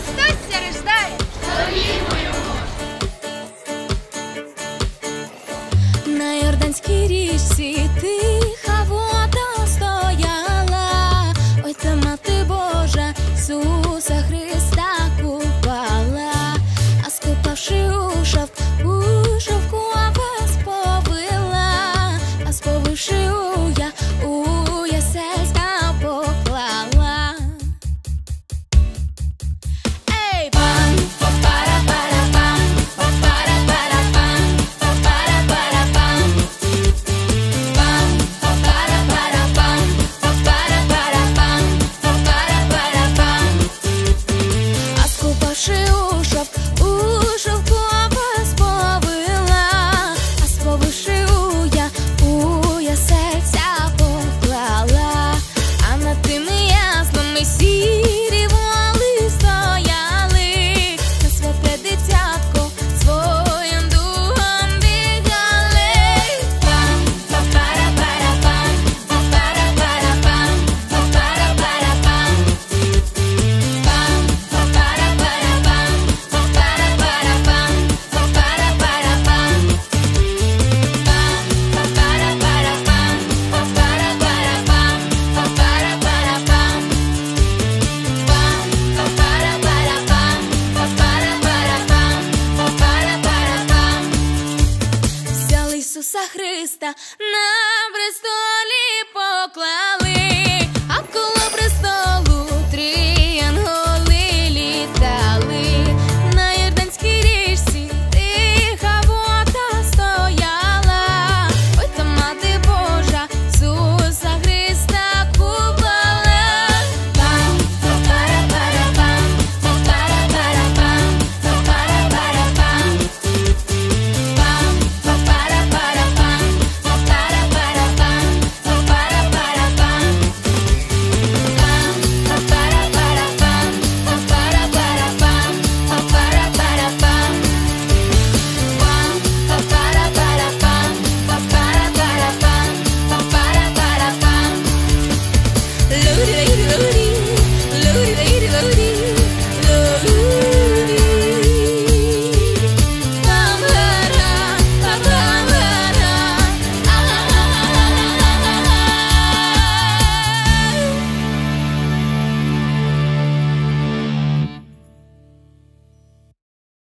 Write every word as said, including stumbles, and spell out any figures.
Христос ся рождає! Славімо Його! На Йорданській річці тиха вода стояла, ой та Мати Божа Ісуса Христа купала, а скупавши у шовк, у шовку овес повила, а сповивши у я, у ясельська поклала. Ей, пам, па-пара-пара-пам, па-пара-пара-пам, па-пара-пара-пам, пам, па-пара-пара-пам, па-пара-пара-пам, па-пара-пара-пам. А скупавши у шовк, у шовку овес повила, а сповивши у я, у ясельця поклала. А над тими яслами сірі воли стояли, та святе дитятко своїм духом бігали. Пам, па-пара-пара-пам, па-пара-пара-пам, па-пара-пара-пам, пам, па-пара-пара-пам, па-пара-пара-пам, па-пара-пара-пам, пам, па-пара-пара-пам, па-пара-пара-пам, па-пара-пара-пам, пам, па-пара-пара-пам, па-пара-пара-пам, па-пара-пара-пам. Взяли Ісуса Христа